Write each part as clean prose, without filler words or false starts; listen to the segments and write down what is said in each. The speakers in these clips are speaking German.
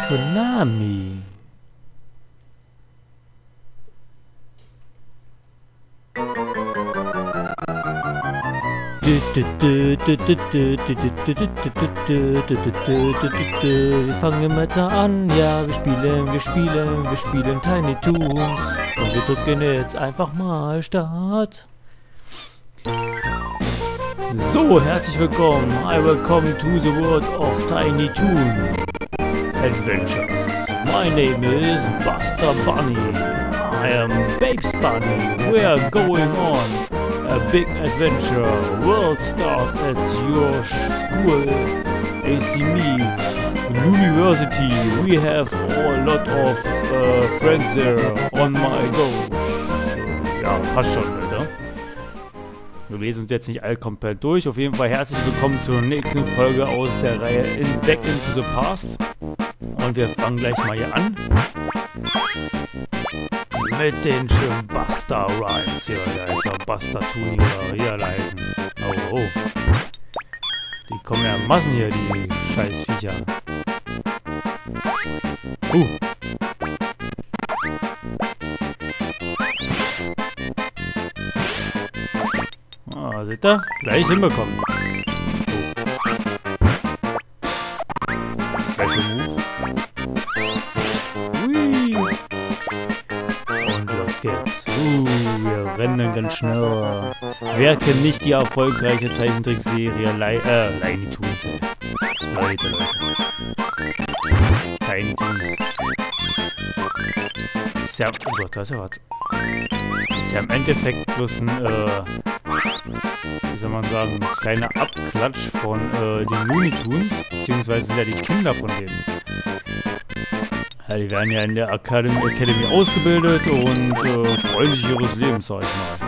Konami. Wir fangen jetzt an, ja, wir spielen Tiny Toons und wir drücken jetzt einfach mal Start. So, herzlich willkommen, I welcome to the world of Tiny Toon Adventures. My name is Buster Bunny. I am Babes Bunny. We are going on a big adventure. World start at your school, ACME University. We have a lot of friends there on my go. Ja, passt schon, Leute. Wir lesen uns jetzt nicht all komplett durch. Auf jeden Fall herzlich willkommen zur nächsten Folge aus der Reihe Back into the Past. Und wir fangen gleich mal hier an. Mit den schönen Buster Rhymes. Hier, da ist auch Buster Toonie oder Realizen. Oh, oh. Die kommen ja in Massen hier, die Scheißviecher. Ah, seht ihr? Gleich hinbekommen. Special Move. Hui. Und los geht's. Wir rennen ganz schnell. Wer kennt nicht die erfolgreiche Zeichentrickserie Tiny Toons, ey. Leute. Tiny Toons. Ist ja, oh Gott, da ist ja was. Ist ja im Endeffekt bloß ein, wie soll man sagen, ein kleiner Abklatsch von den Looney Tunes, beziehungsweise sind ja die Kinder von denen. Ja, die werden ja in der Academy ausgebildet und freuen sich ihres Lebens, sag ich mal.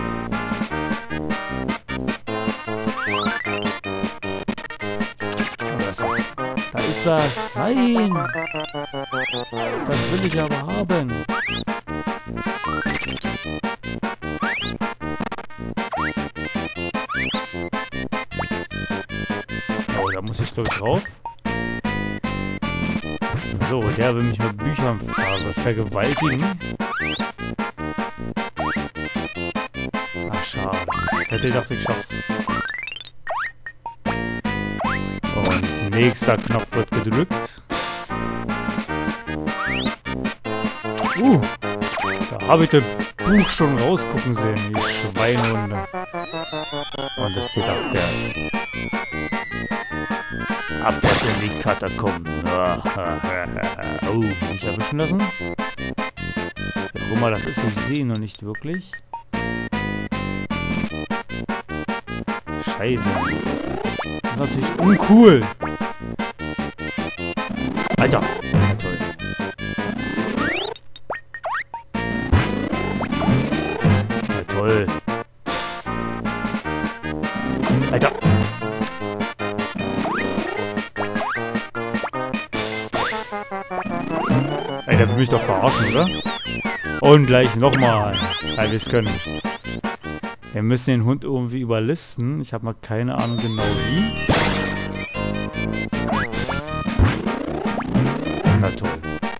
Da ist was. Nein! Das will ich aber haben. Oh, da muss ich glaube ich rauf. So, der will mich mit Büchern vergewaltigen. Ach, schade. Ich hätte gedacht, ich schaff's. Und nächster Knopf wird gedrückt. Da habe ich das Buch schon rausgucken sehen, die Schweinehunde. Und es geht abwärts. Abwärts in die Katakomben. Oh, nicht erwischen lassen? Ja, guck mal, das ist, ich sehe noch nicht wirklich. Scheiße. Das ist natürlich uncool. Alter. Ja, toll. Ja, toll. Alter. Ey, der will mich doch verarschen, oder? Und gleich nochmal. Weil wir es können. Wir müssen den Hund irgendwie überlisten. Ich habe mal keine Ahnung genau wie. Na toll.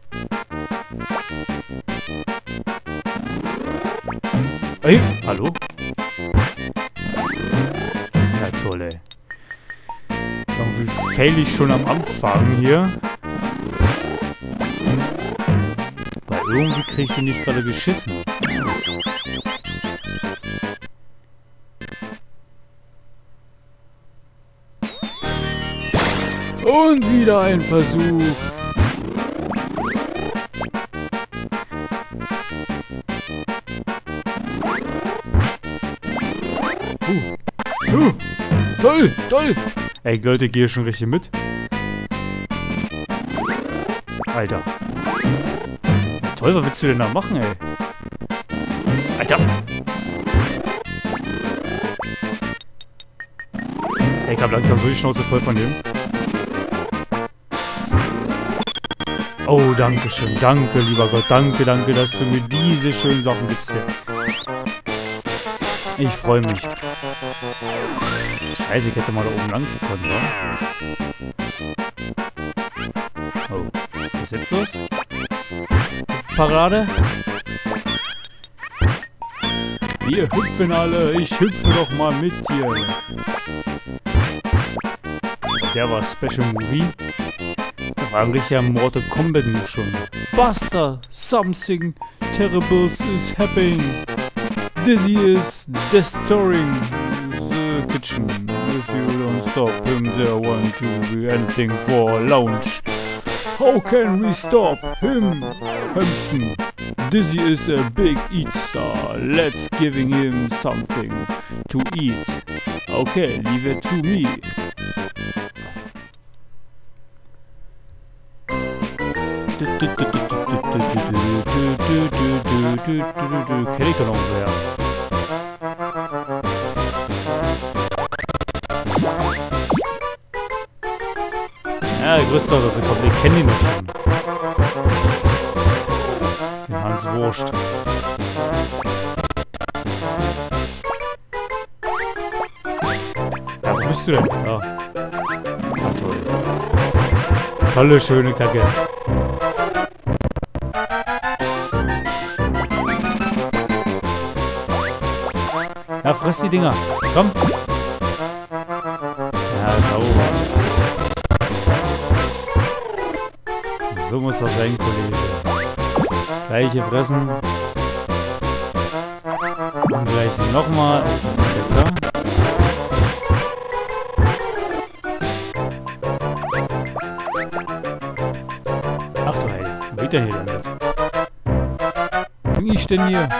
Ey, hallo? Ja toll, ey. Irgendwie fail ich schon am Anfang hier. Weil irgendwie kriege ich den nicht gerade geschissen. Und wieder ein Versuch. Toll, toll. Ey, Leute, gehe schon richtig mit. Alter. Toll, was willst du denn da machen, ey? Alter. Ey, ich hab langsam so die Schnauze voll von dem. Oh, danke schön. Danke, lieber Gott. Danke, danke, dass du mir diese schönen Sachen gibst hier. Ich freue mich. Scheiße, ich hätte mal da oben lang gekonnt, wa? Oh. Was ist jetzt los? Parade? Wir hüpfen alle, ich hüpfe doch mal mit hier. Der war Special Movie. Da war eigentlich ja Mortal Kombat Move schon. Buster, something terrible is happening. Dizzy is destroying the kitchen. If you don't stop him, there want to be anything for lunch. How can we stop him, Hamson? Dizzy is a big eat star. Let's giving him something to eat. Okay, leave it to me. Kenn ich doch noch so, ja. Ja, ihr wisst doch, dass sie kommt. Ich kenne die noch schon. Den Hans Wurst. Ja, wo bist du denn? Ja. Ach toll. Tolle, schöne Kacke. Ja, friss die Dinger. Komm. Ja, sauber. So muss das sein, Kollege. Gleiche fressen. Und gleich nochmal. Ach du Heilige. Wo geht der hier denn jetzt? Wo bin ich denn hier?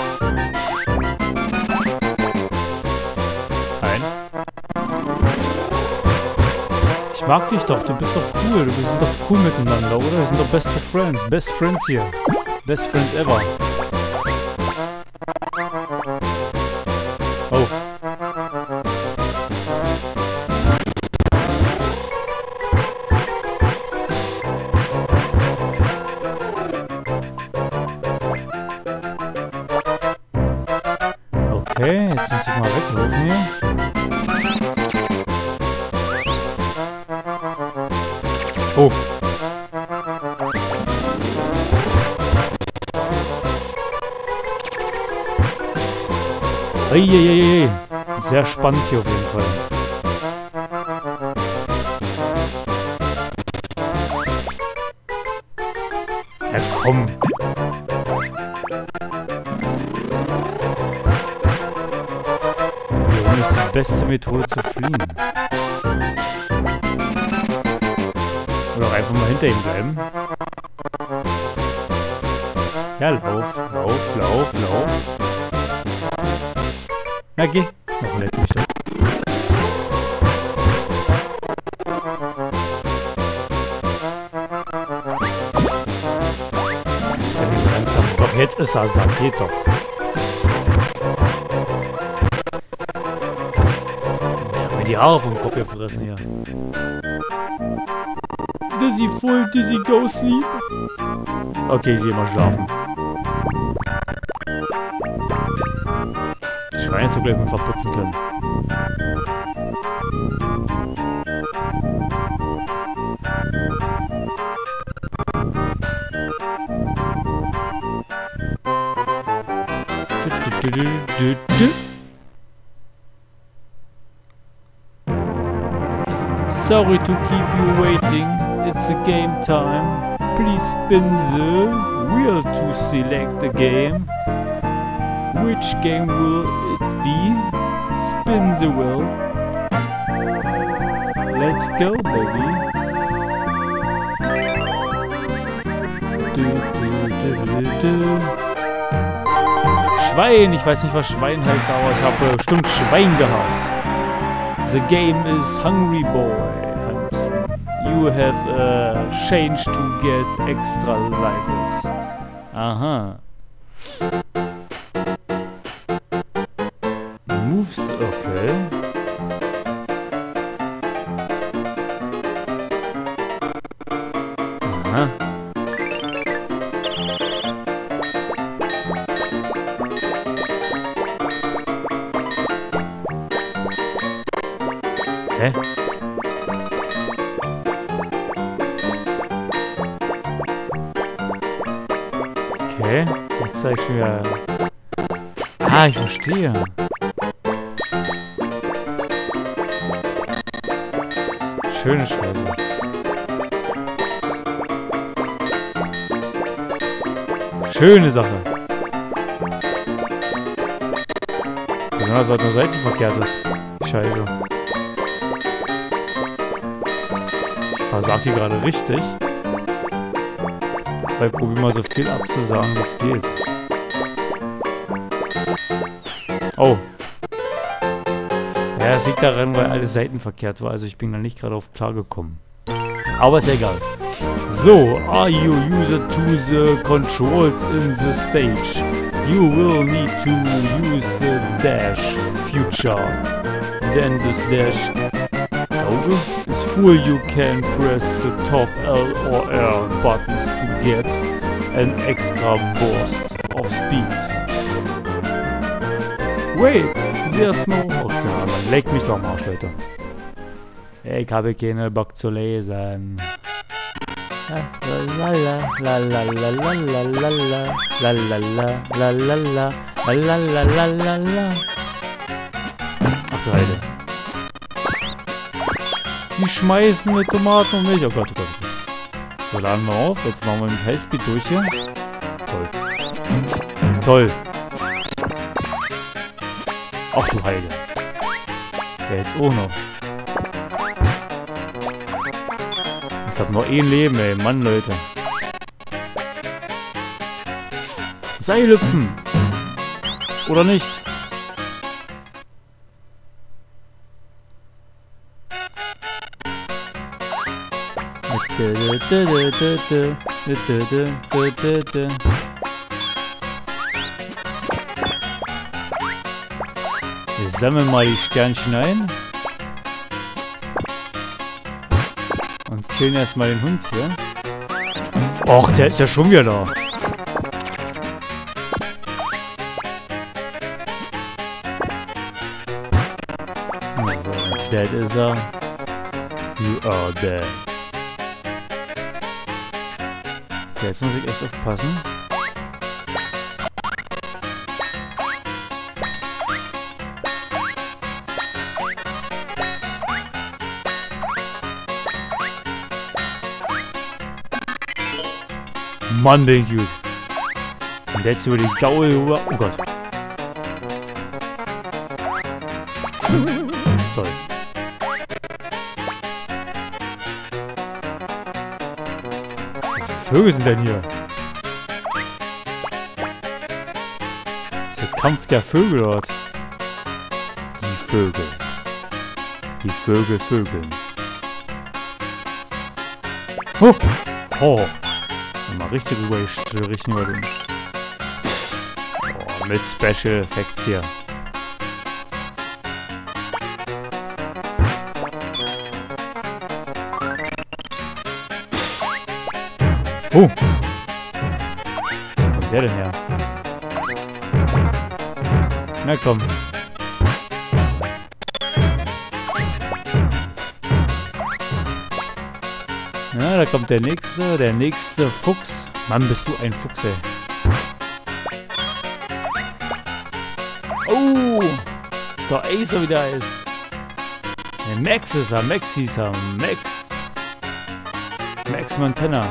Ich mag dich doch, du bist doch cool, wir sind doch cool miteinander, oder? Wir sind doch beste Friends, best friends hier. Best friends ever. Oh. Okay, jetzt muss ich mal weglaufen hier. Oh. Eieieiei. Sehr spannend hier auf jeden Fall. Ja, komm. Warum ist die beste Methode zu fliehen? Oder auch einfach mal hinter ihm bleiben. Ja, lauf, lauf, lauf, lauf. Na, geh. Noch leck mich doch. Ist ja nicht langsam. Doch, jetzt ist er satt. Geht doch. Ja, mir die Haare vom Kopf gefressen hier. Dizzy full, Dizzy go sleep. Okay, geh mal schlafen. Das Schwein jetzt so gleich mal verputzen können. Sorry to keep you waiting. It's a game time. Please spin the wheel to select the game. Which game will it be? Spin the wheel. Let's go, baby. Schwein! Ich weiß nicht, was Schwein heißt, aber ich habe bestimmt Schwein gehabt. The game is Hungry Boy. You have a change to get extra lives. Aha. Moves, okay. Aha. Hä? Okay, jetzt zeig ich schon wieder... Ah, ich verstehe. Schöne Scheiße. Schöne Sache. Besonders, weil es nur seitenverkehrt ist. Scheiße. Ich versag hier gerade richtig. Weil ich probiere mal so viel abzusagen, wie es geht. Oh. Ja, es liegt daran, weil alles seitenverkehrt war. Also ich bin da nicht gerade auf klar gekommen. Aber ist ja egal. So, are you user to the controls in the stage? You will need to use the dash future. Then this dash Auge is full. You can press the top L or R buttons to get an extra burst of speed. Wait, there's more. Oh, man, leck mich doch am Arsch, Leute. Ich habe keine Bock zu lesen. Ach du Heide. Die schmeißen mit Tomaten und Milch. Oh Gott, oh Gott, oh Gott. So, laden wir auf. Jetzt machen wir mit Highspeed durch hier. Toll. Toll. Ach du Heide. Ja, jetzt auch noch. Ich hab nur ein Leben, ey. Mann, Leute. Seil hüpfen. Oder nicht? Wir sammeln mal die Sternchen ein. Und killen erstmal den Hund hier. Och, der ist ja schon wieder da. So, dead is er. You are dead. Okay, jetzt muss ich echt aufpassen. Mann, bin ich gut. Und jetzt über die Gaul rüber. Oh Gott. Toll. Was für Vögel sind denn hier? Das ist der Kampf der Vögel dort. Die Vögel. Die Vögel vögeln. Oh! Oh! Mal richtig richten über den. Oh, mit Special Effects hier. Oh! Wo kommt der denn her? Na komm. Ja, da kommt der nächste Fuchs. Mann, bist du ein Fuchs, ey. Oh! Ist doch Ace, wie der ist. Der Max ist er, Max hieß er. Max Montana.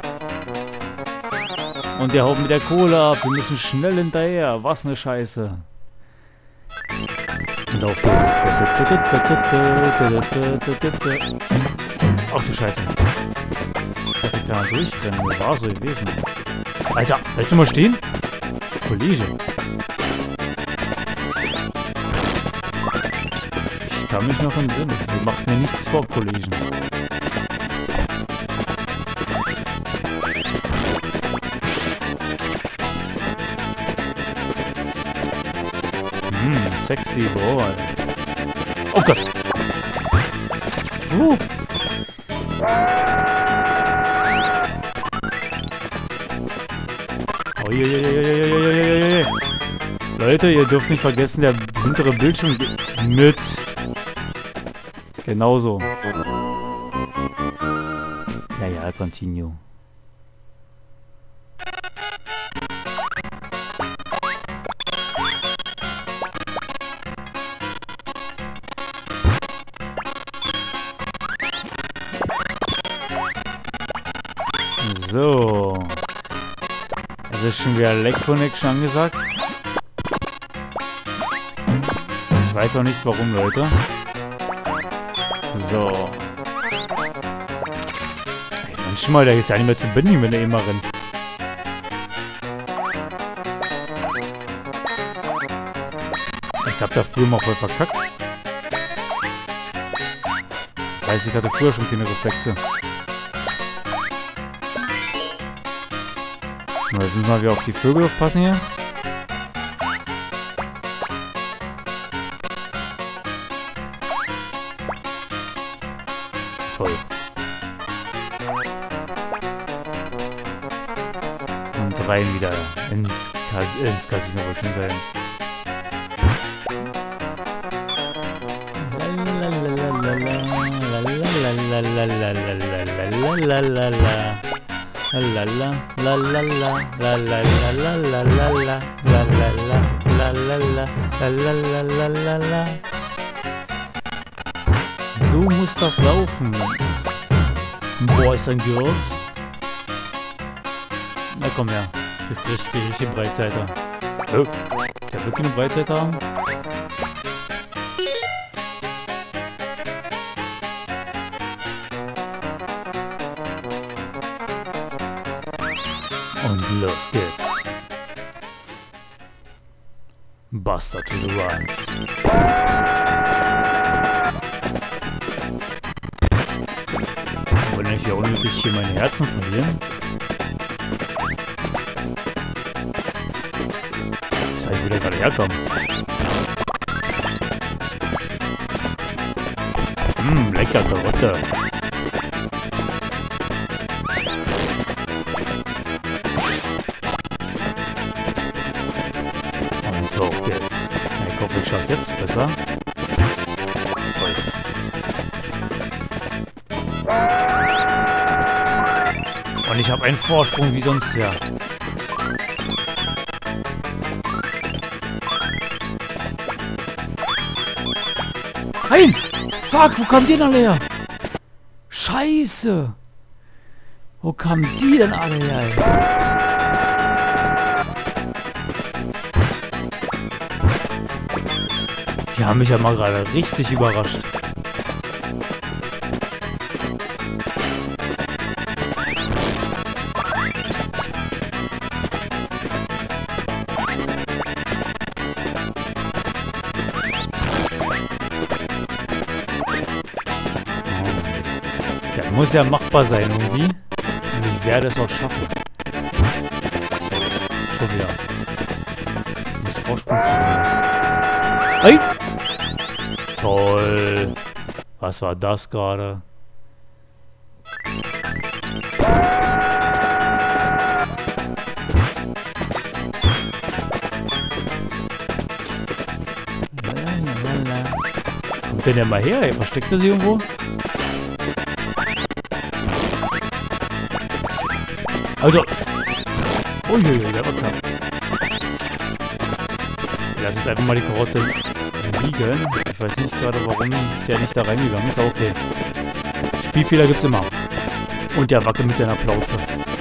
Und der haut mit der Kohle ab. Wir müssen schnell hinterher. Was eine Scheiße. Und auf geht's. Ach du Scheiße. Ich dachte, ich kann durchrennen. Das war so gewesen. Alter, bleibst du mal stehen? Kollege. Ich kann mich noch entsinnen. Ihr macht mir nichts vor, Kollegen. Sexy boy. Oh Gott. Leute, ihr dürft nicht vergessen, der hintere Bildschirm geht mit. Genauso. Ja, continue. So. Es ist schon wieder Leg Connection angesagt. Ich weiß auch nicht warum, Leute. So. Ey, Mensch mal, der ist ja nicht mehr zu binden, wenn er immer rennt. Ich hab da früher mal voll verkackt. Das heißt, ich hatte früher schon keine Reflexe. Jetzt müssen wir wieder auf die Vögel aufpassen hier. Toll. Und rein wieder ins Casino, wollte ich schon sagen. So muss das laufen. Boys and Girls. Na komm her. Das ist richtig Breitseiter. Oh, der will keine Breitseiter haben? Und los geht's. Buster to the Rhymes. Wollen ich ja unnötig hier meine Herzen verlieren? Das heißt, ich will ja gerade herkommen. Lecker Karotte. Und hoch geht's. Ich hoffe, ich schaff's jetzt besser. Toll. Und ich habe einen Vorsprung wie sonst ja. Nein! Fuck, wo kommt die denn alle her? Scheiße! Wo kamen die denn alle her? Die haben mich ja mal gerade richtig überrascht. Das muss ja machbar sein irgendwie. Und ich werde es auch schaffen. Schon wieder. Ich muss Vorsprung kriegen. Hey! Toll. Was war das gerade? Kommt denn der mal her? Ey? Versteckt er sich irgendwo? Also. Uiuiui, der war knapp. Lass jetzt einfach mal die Karotte liegen. Ich weiß nicht gerade, warum der nicht da reingegangen ist, aber okay. Spielfehler gibt's immer. Und der wackelt mit seiner Plauze.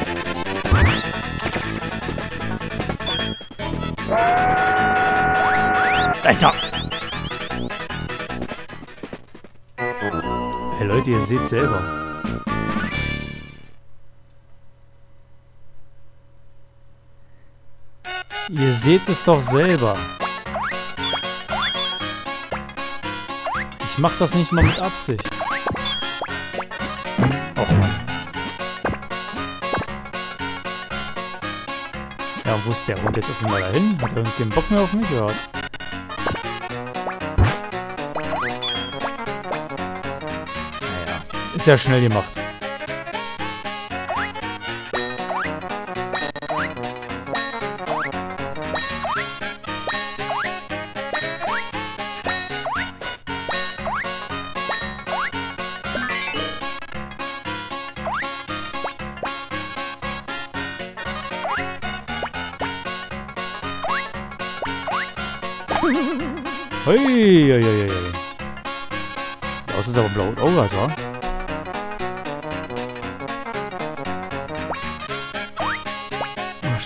Alter! Hey Leute, ihr seht selber. Ihr seht es doch selber. Ich mach das nicht mal mit Absicht. Och Mann. Ja, und wo ist der Hund jetzt auf einmal dahin? Hat er irgendwie keinen Bock mehr auf mich gehört? Naja, ist ja schnell gemacht. Hei. Das ist aber blau und Auge, wa?